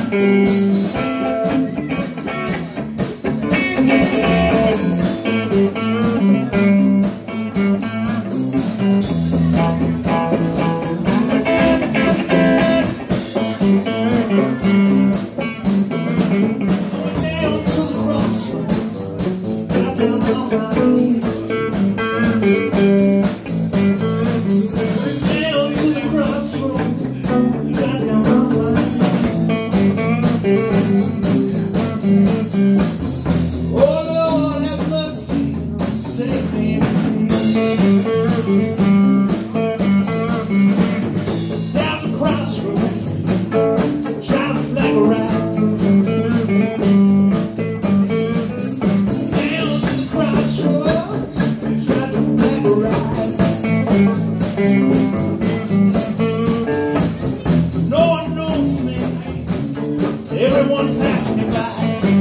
Everyone pass me by.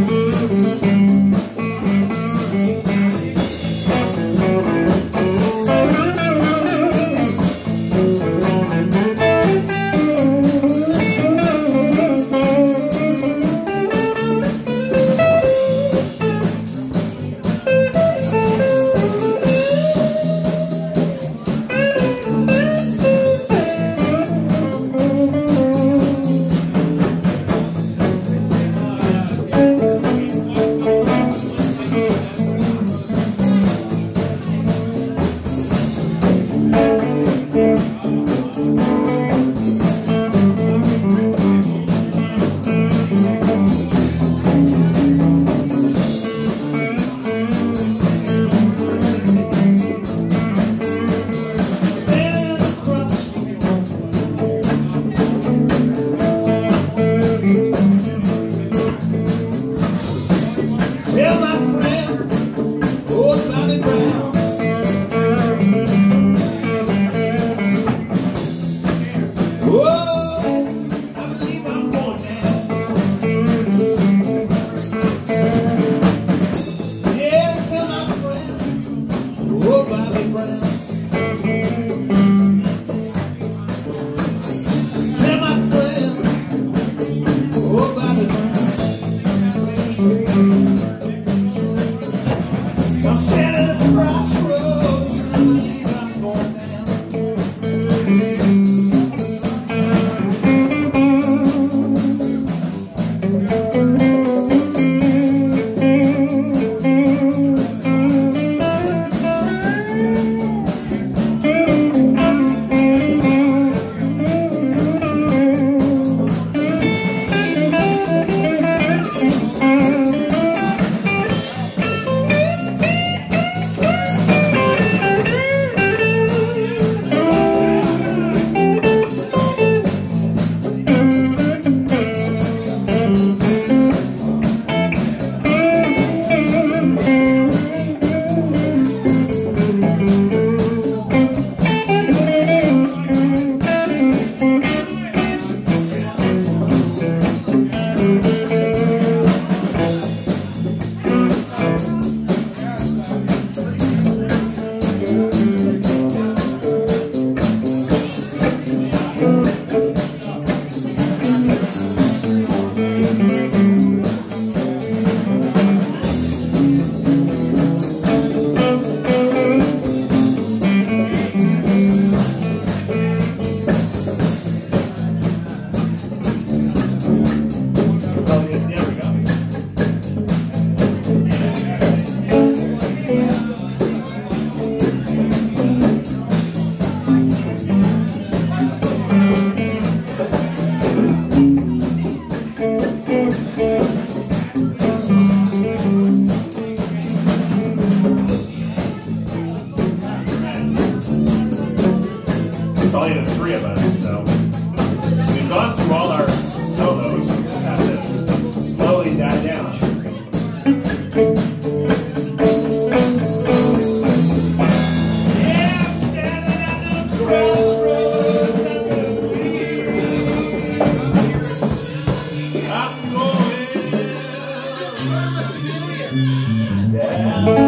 Tell my friend, old Bobby Brown, oh, I believe I'm going now. Yeah, tell my friend, old Bobby Brown. Tell my friend, old Bobby Brown. I'm standing at the crossroads, and I believe I'm going down. It's only the three of us, so we've gone through all our solos. We just have to slowly die down. Yeah, I'm standing at the crossroads, I believe I'm going down.